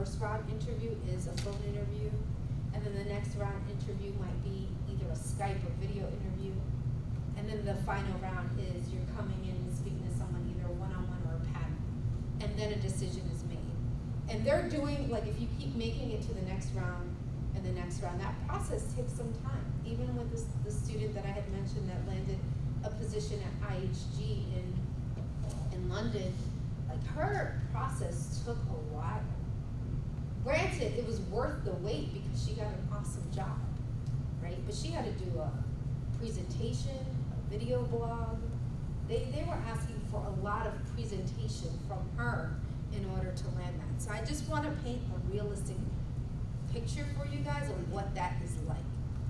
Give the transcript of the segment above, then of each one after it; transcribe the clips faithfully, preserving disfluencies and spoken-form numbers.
first round interview is a phone interview, and then the next round interview might be either a Skype or video interview, and then the final round is you're coming in and speaking to someone either one-on-one or a panel, and then a decision is made. And they're doing, like if you keep making it to the next round and the next round, that process takes some time. Even with this, the student that I had mentioned that landed a position at I H G in, in London, like her process took a while. Granted, it was worth the wait because she got an awesome job, right? But she had to do a presentation, a video blog. They, they were asking for a lot of presentation from her in order to land that. So I just want to paint a realistic picture for you guys of what that is like.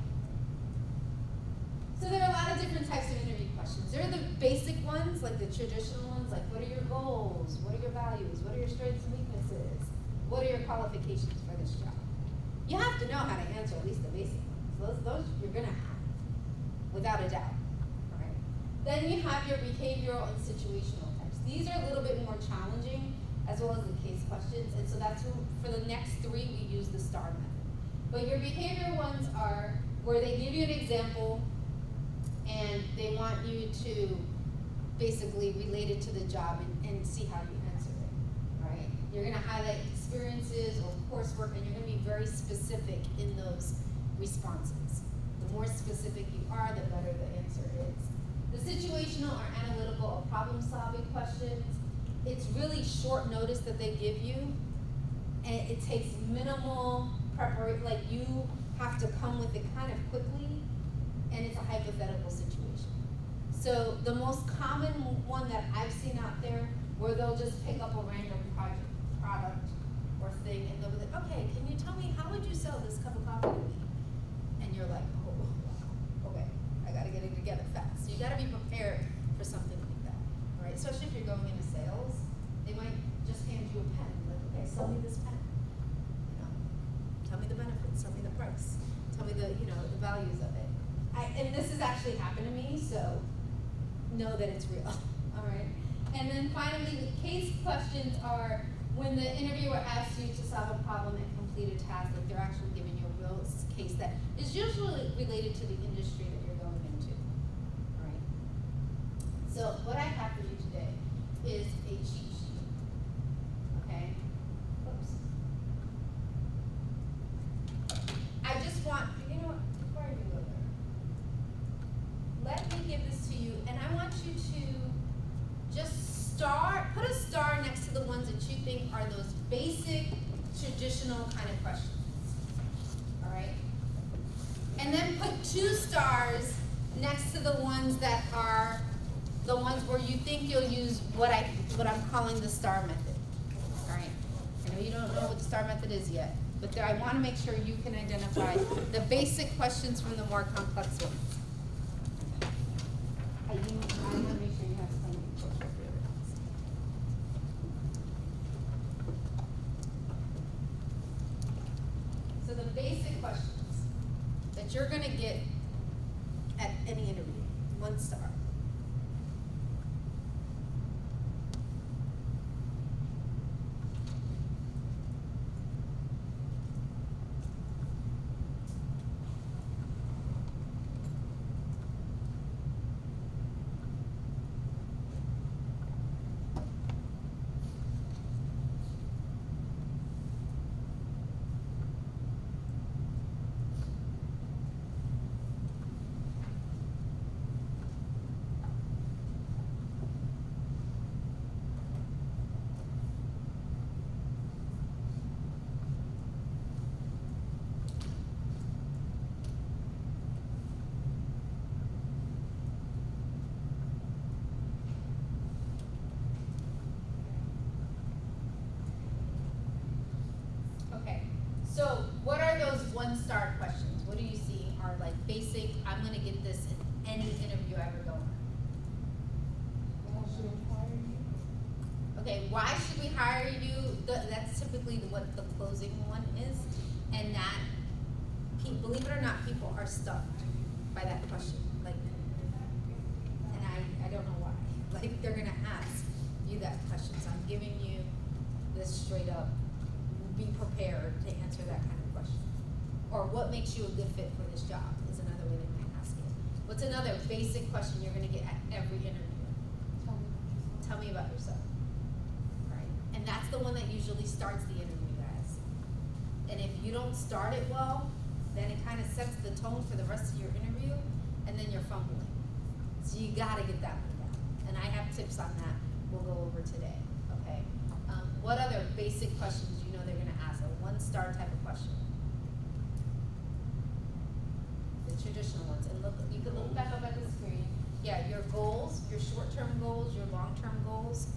So there are a lot of different types of interview questions. There are the basic ones, like the traditional ones, like what are your goals? What are your values? What are your strengths and weaknesses? What are your qualifications for this job? You have to know how to answer at least the basic ones. Those, those you're gonna have, without a doubt. All right. Then you have your behavioral and situational types. These are a little bit more challenging, as well as the case questions, and so that's who, for the next three we use the STAR method. But your behavioral ones are where they give you an example and they want you to basically relate it to the job and, and see how you answer it, right? You're gonna highlight experiences or coursework, and you're gonna be very specific in those responses. The more specific you are, the better the answer is. The situational or analytical or problem-solving questions, it's really short notice that they give you, and it takes minimal preparation, like you have to come with it kind of quickly, and it's a hypothetical situation. So the most common one that I've seen out there, where they'll just pick up a random project, product or thing, and they'll be like, okay, can you tell me, how would you sell this cup of coffee to me? And you're like, oh, wow, okay, I gotta get it together fast. So you gotta be prepared for something like that, all right? Especially if you're going into sales, they might just hand you a pen, like, okay, sell me this pen. You know, tell me the benefits, tell me the price, tell me the, you know, the values of it. I, and this has actually happened to me, so know that it's real, all right? And then finally, the case questions are when the interviewer asks you to solve a problem and complete a task, like they're actually giving you a real case that is usually related to the industry that you're going into, all right? So what I have for you today is a cheat sheet, okay? Oops. I just want, you know what, before I do go there, let me give this to you, and I want you to just star, put a star next to the ones that you think are those basic, traditional kind of questions, all right? And then put two stars next to the ones that are the ones where you think you'll use what, I, what I'm calling the STAR method, all right? I know you don't know what the STAR method is yet, but there, I want to make sure you can identify the basic questions from the more complex ones. I, do, I want to make sure you have something appropriate. So the basic questions that you're going to get at any interview, one star. So what are those one-star questions? What do you see are like basic, I'm going to get this in any interview I ever go on? Why should we hire you? Okay, why should we hire you? The, that's typically what the closing one is. And that, believe it or not, people are stumped by that question. Like, and I, I don't know why. Like, they're going to ask you that question. So I'm giving you this straight up be prepared to answer that kind of question. Or what makes you a good fit for this job is another way they might ask it. What's another basic question you're gonna get at every interview? Tell me about yourself. Tell me about yourself. Right? And that's the one that usually starts the interview, guys. And if you don't start it well, then it kind of sets the tone for the rest of your interview, and then you're fumbling. So you gotta get that one down. And I have tips on that we'll go over today, okay? Um, what other basic questions you know they're gonna ask? A one-star type of question. The traditional ones. And look, you can look back up at the screen. Yeah, your goals, your short-term goals, your long-term goals.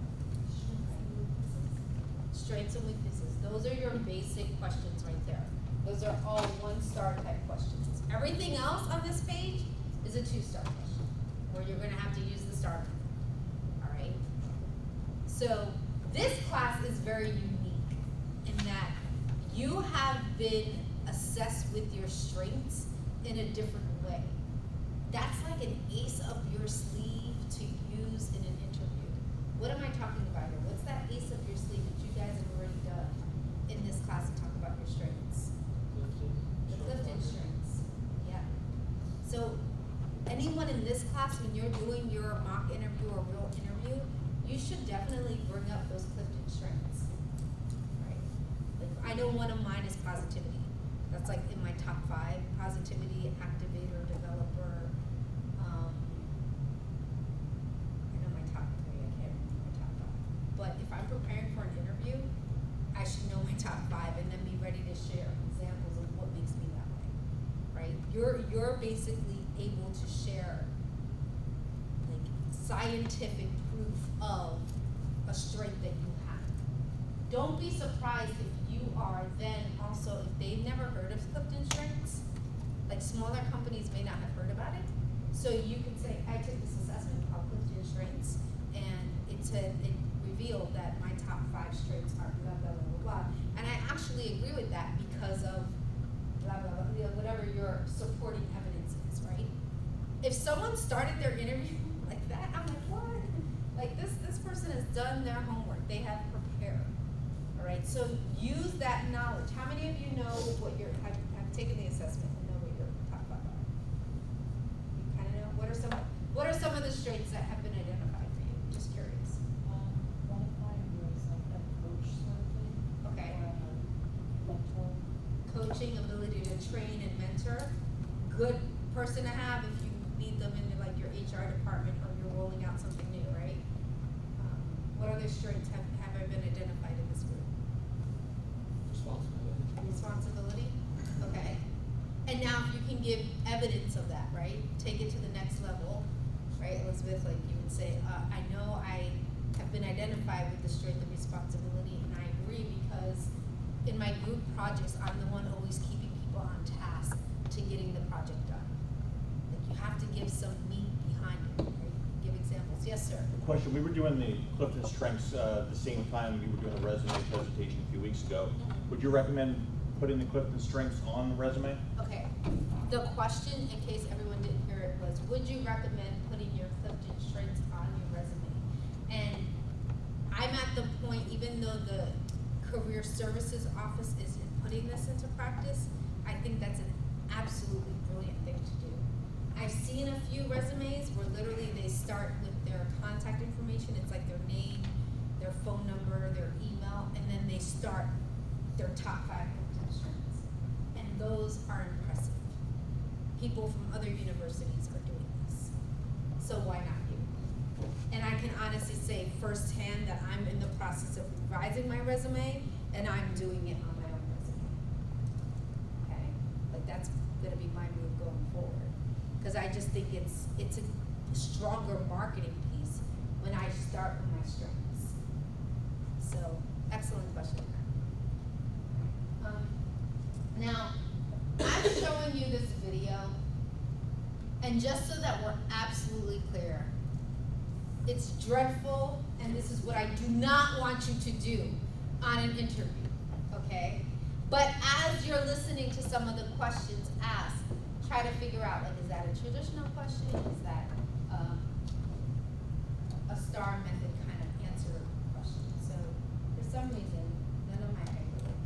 Strengths and weaknesses. Those are your basic questions right there. Those are all one-star type questions. Everything else on this page is a two-star question, where you're gonna have to use the star method, all right? So this class is very unique in that you have been assessed with your strengths in a different way. That's like an ace up your sleeve to use in an interview. What am I talking about here? What's that ace up your sleeve that you guys have already done in this class to talk about your strengths? The Clifton strengths, yeah. So anyone in this class, when you're doing your mock interview or real interview, you should definitely bring up those Clifton strengths, right? Like, I know one of mine is positivity. That's like in my top five: positivity, activator, developer. Um, I know my top three. I can't remember my top five. But if I'm preparing for an interview, I should know my top five and then be ready to share examples of what makes me that way, right? You're you're basically able to share like scientific proof of a strength that you have. Don't be surprised if you are then also, if they've never heard of Clifton strengths, like smaller companies may not have heard about it. So you can say, I took this assessment called Clifton strengths, and it said, it revealed that my top five strengths are blah, blah, blah, blah, blah. And I actually agree with that because of blah, blah, blah, you know, whatever your supporting evidence is, right? If someone started their interview like that, I'm like, what? Like this, this person has done their homework. They have prepared, all right? So use that knowledge. How many of you know what your, have, have taken the assessment and know what your top five are? You kind of know? What are some, what are some of the strengths that have been identified for you? Just curious. Um, one of mine was like a coach sort of thing. Okay. Or a mentor. Coaching, ability to train and mentor. Good person to have if you need them in like your H R department or you're rolling out something new, right? Um, what other strengths have, have been identified in this group? Responsibility. Responsibility, okay. And now if you can give evidence of that, right? Take it to the next level, right? Elizabeth, like you would say, uh, I know I have been identified with the strength of responsibility, and I agree because in my group projects, I'm the one always keeping people on task to getting the project done. Like you have to give some meat behind it, right? Give examples. Yes, sir. Question, we were doing the Clifton strengths uh, at the same time we were doing the resume presentation a few weeks ago. Mhm. Would you recommend putting the Clifton strengths on the resume? Okay. The question, in case everyone didn't hear it, was would you recommend putting your Clifton strengths on your resume? And I'm at the point, even though the Career Services Office isn't putting this into practice, I think that's an absolutely brilliant thing to do. I've seen a few resumes where literally they start with their contact information. It's like their name, their phone number, their email, and then they start their top five Clifton strengths. And those are impressive. People from other universities are doing this. So why not you? And I can honestly say firsthand that I'm in the process of revising my resume and I'm doing it on my own resume. Okay? Like that's gonna be my move going forward. Because I just think it's it's a stronger marketing piece when I start with my strengths. So, excellent question. Um, now, I'm showing you this video, and just so that we're absolutely clear, it's dreadful, and this is what I do not want you to do on an interview, okay? But as you're listening to some of the questions asked, try to figure out, like, is that a traditional question? Is that um, a star method kind of answer question? So, for some reason, none of my hyperlinks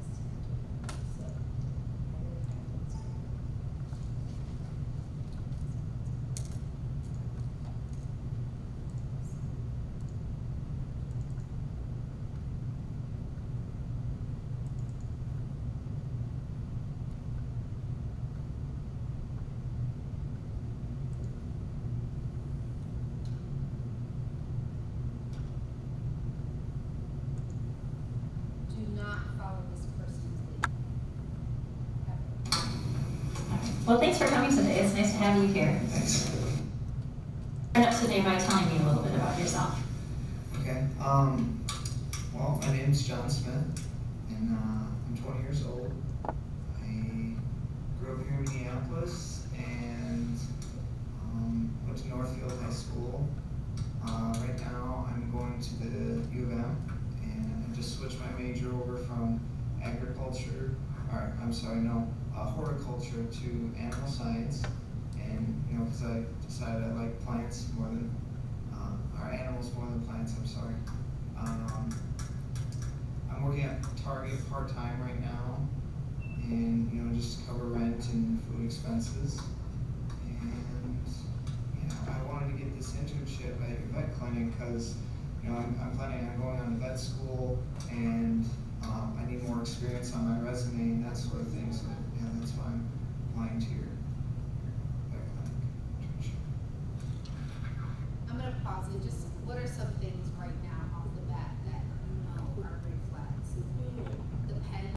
Well, thanks for coming today. It's nice to have you here. Thanks. Start up today by telling me a little bit about yourself. Okay. Um, well, my name's John Smith, and uh, I'm twenty years old. I grew up here in Minneapolis and um, went to Northfield High School. Uh, right now, I'm going to the U of M, and I just switched my major over from agriculture, or I'm sorry, no, uh, horticulture to animal science. And, you know, because I decided I like plants more than, uh, or animals more than plants, I'm sorry. Um, I'm working at Target part-time right now, and, you know, just to cover rent and food expenses. And, you know, I wanted to get this internship at your vet clinic because, you know, I'm, I'm planning on going on to vet school, and um, I need more experience on my resume and that sort of thing, so, yeah, that's why I'm